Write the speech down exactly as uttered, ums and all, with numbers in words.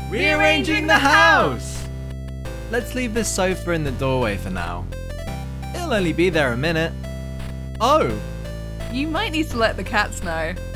Rearranging the house! Let's leave this sofa in the doorway for now. It'll only be there a minute. Oh! You might need to let the cats know.